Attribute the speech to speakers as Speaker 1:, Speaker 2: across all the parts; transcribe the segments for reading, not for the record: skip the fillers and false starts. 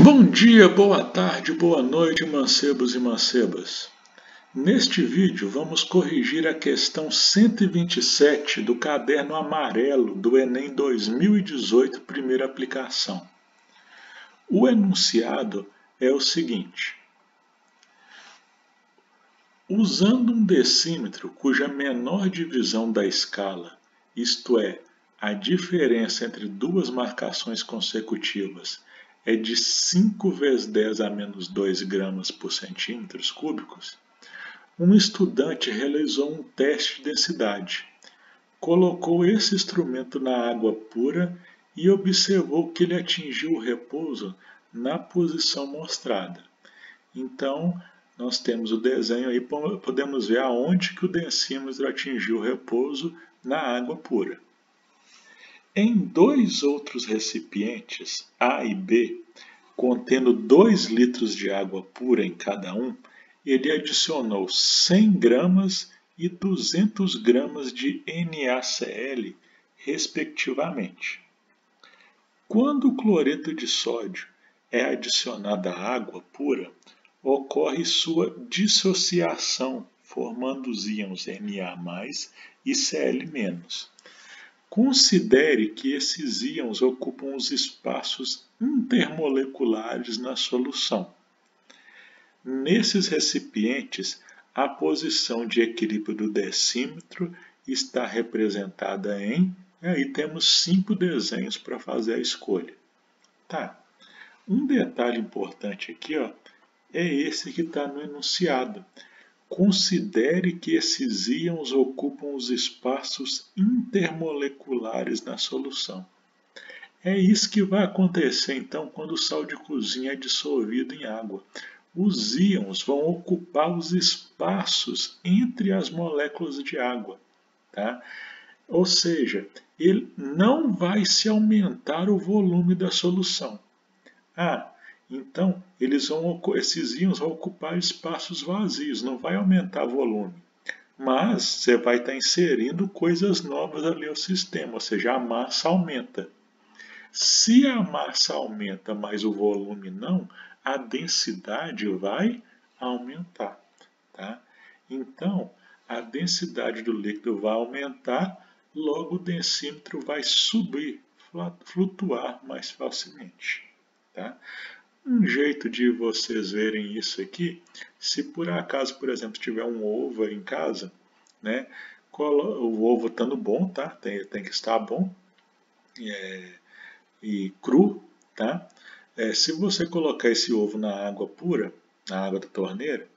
Speaker 1: Bom dia, boa tarde, boa noite, mancebos e mancebas. Neste vídeo vamos corrigir a questão 127 do caderno amarelo do Enem 2018, primeira aplicação. O enunciado é o seguinte: usando um decímetro cuja menor divisão da escala, isto é, a diferença entre duas marcações consecutivas, é de 5 vezes 10 a menos 2 gramas por centímetros cúbicos, um estudante realizou um teste de densidade. Colocou esse instrumento na água pura e observou que ele atingiu o repouso na posição mostrada. Então, nós temos o desenho aí, podemos ver aonde que o densímetro atingiu o repouso na água pura. Em dois outros recipientes, A e B, contendo 2 litros de água pura em cada um, ele adicionou 100 gramas e 200 gramas de NaCl, respectivamente. Quando o cloreto de sódio é adicionado à água pura, ocorre sua dissociação, formando os íons Na+, e Cl-. Considere que esses íons ocupam os espaços intermoleculares na solução. Nesses recipientes, a posição de equilíbrio do decímetro está representada em... Aí temos 5 desenhos para fazer a escolha. Tá. Um detalhe importante aqui, é esse que está no enunciado. Considere que esses íons ocupam os espaços intermoleculares na solução. É isso que vai acontecer então quando o sal de cozinha é dissolvido em água. Os íons vão ocupar os espaços entre as moléculas de água. Tá? Ou seja, ele não vai se aumentar o volume da solução. Então, esses íons vão ocupar espaços vazios, não vai aumentar o volume. Mas você vai estar inserindo coisas novas ali ao sistema, ou seja, a massa aumenta. Se a massa aumenta, mas o volume não, a densidade vai aumentar. Tá? Então, a densidade do líquido vai aumentar, logo o densímetro vai subir, flutuar mais facilmente. Tá? Um jeito de vocês verem isso aqui, se por acaso, por exemplo, tiver um ovo em casa, né, o ovo estando bom, tá? Tem que estar bom e cru, tá? Se você colocar esse ovo na água pura, na água da torneira,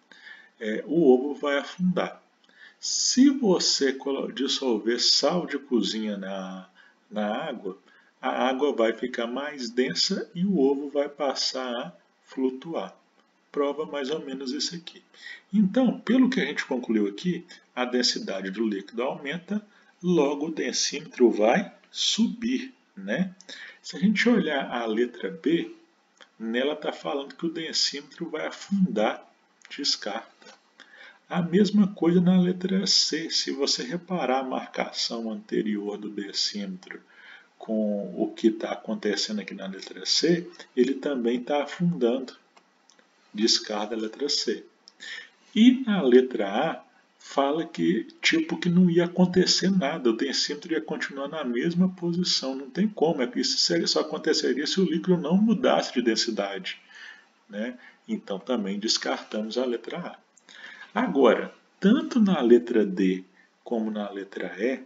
Speaker 1: o ovo vai afundar. Se você dissolver sal de cozinha na água, a água vai ficar mais densa e o ovo vai passar a flutuar. Prova mais ou menos isso aqui. Então, pelo que a gente concluiu aqui, a densidade do líquido aumenta, logo o densímetro vai subir. Né? Se a gente olhar a letra B, nela está falando que o densímetro vai afundar, descarta. A mesma coisa na letra C. Se você reparar a marcação anterior do decímetro com o que está acontecendo aqui na letra C, ele também está afundando. Descarta a letra C. E na letra A, fala que não ia acontecer nada, o densímetro ia continuar na mesma posição. Não tem como, isso só aconteceria se o líquido não mudasse de densidade. Né? Então também descartamos a letra A. Agora, tanto na letra D como na letra E,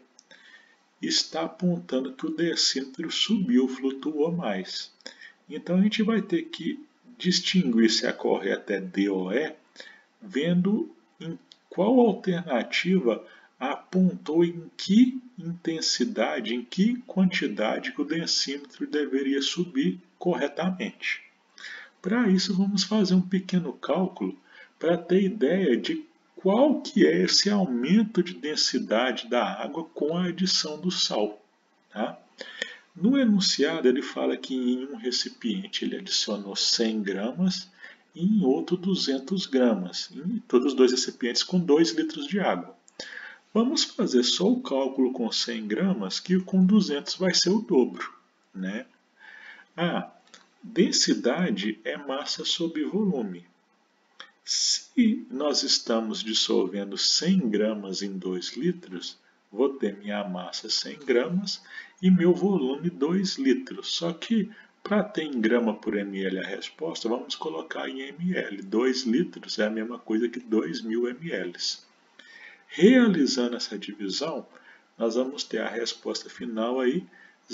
Speaker 1: está apontando que o decímetro subiu, flutuou mais. Então a gente vai ter que distinguir se a correta é D ou E, vendo em qual alternativa apontou em que intensidade, em que quantidade que o densímetro deveria subir corretamente. Para isso, vamos fazer um pequeno cálculo para ter ideia de qual que é esse aumento de densidade da água com a adição do sal. Tá? No enunciado, ele fala que em um recipiente ele adicionou 100 gramas e em outro 200 gramas, em todos os dois recipientes com 2 litros de água. Vamos fazer só o cálculo com 100 gramas, que com 200 vai ser o dobro. Né? densidade é massa sobre volume. Se nós estamos dissolvendo 100 gramas em 2 litros, vou ter minha massa 100 gramas e meu volume 2 litros. Só que para ter em grama por ml a resposta, vamos colocar em ml. 2 litros é a mesma coisa que 2.000 ml. Realizando essa divisão, nós vamos ter a resposta final aí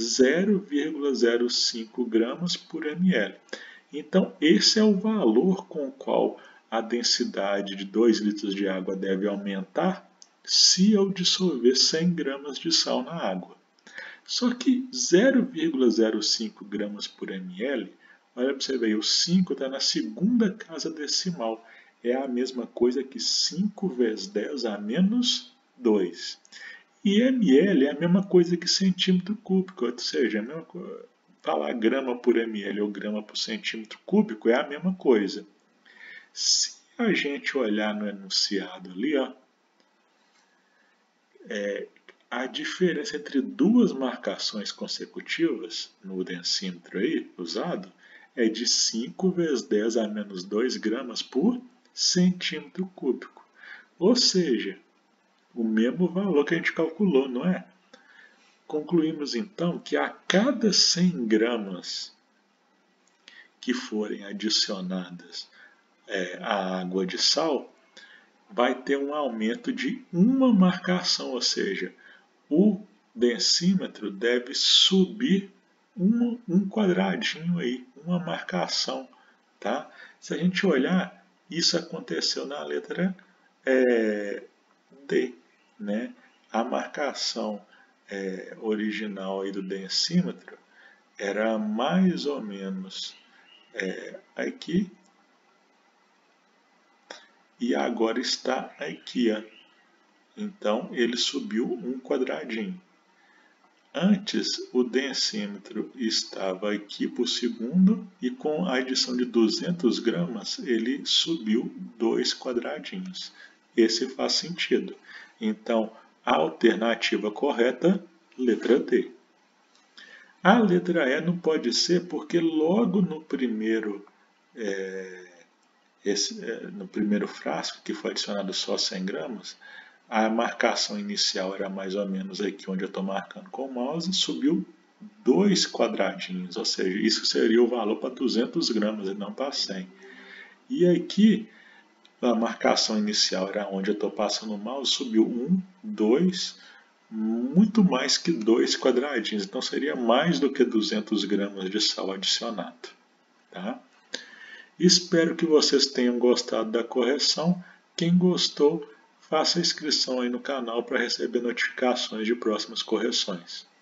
Speaker 1: 0,05 gramas por ml. Então, esse é o valor com o qual a densidade de 2 litros de água deve aumentar se eu dissolver 100 gramas de sal na água. Só que 0,05 gramas por ml, olha para você ver, o 5 está na segunda casa decimal. É a mesma coisa que 5 vezes 10 a menos 2. E ml é a mesma coisa que centímetro cúbico, ou seja, falar grama por ml ou grama por centímetro cúbico é a mesma coisa. Se a gente olhar no enunciado ali, ó, a diferença entre duas marcações consecutivas no densímetro aí, usado é de 5 vezes 10 a menos 2 gramas por centímetro cúbico. Ou seja, o mesmo valor que a gente calculou, não é? Concluímos então que a cada 100 gramas que forem adicionadas à água de sal, vai ter um aumento de uma marcação, ou seja, o densímetro deve subir um quadradinho aí, uma marcação, tá? Se a gente olhar, isso aconteceu na letra D, né? A marcação original aí do densímetro era mais ou menos aqui, e agora está aqui, ó. Então ele subiu um quadradinho. Antes o densímetro estava aqui por segundo e com a adição de 200 gramas ele subiu 2 quadradinhos. Esse faz sentido. Então a alternativa correta, letra D. A letra E não pode ser porque logo no primeiro no primeiro frasco, que foi adicionado só 100 gramas, a marcação inicial era mais ou menos aqui onde eu estou marcando com o mouse, subiu 2 quadradinhos, ou seja, isso seria o valor para 200 gramas e não para 100. E aqui, a marcação inicial era onde eu estou passando o mouse, subiu 1, 2, muito mais que 2 quadradinhos, então seria mais do que 200 gramas de sal adicionado. Tá? Espero que vocês tenham gostado da correção. Quem gostou, faça a inscrição aí no canal para receber notificações de próximas correções.